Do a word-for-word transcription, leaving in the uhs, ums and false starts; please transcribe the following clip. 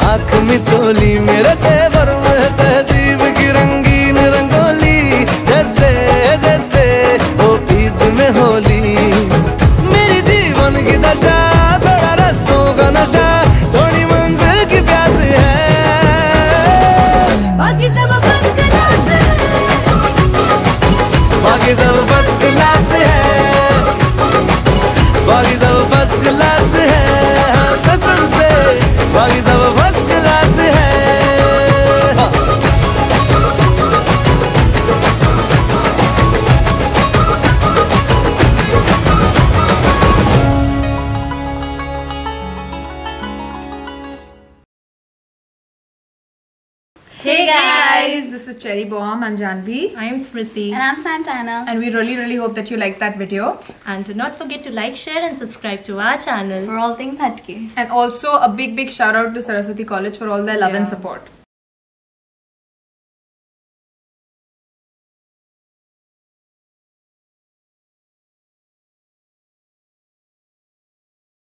आँख मिचोली मेरे तेवर में तहजीब की रंगीन रंगोली, जैसे जैसे वो ईद में होली। मेरी जीवन की दशा थोड़ा रास्तों का नशा, थोड़ी मंजिल की प्यास है, बाकी सब फर्स्ट क्लास है, बाकी सब फर्स्ट क्लास है, बाकी सब फर्स्ट क्लास है, हाँ कसम से बाकी सब फर्स्ट क्लास है। Hey guys, this is Cherry Bomb. I'm Jahnvi. I am Smrithi. And I'm Santana. And we really really hope that you liked that video. And do not forget to like, share and subscribe to our channel. For all things Hattke. And also a big big shout out to Saraswati College for all their love yeah. and support.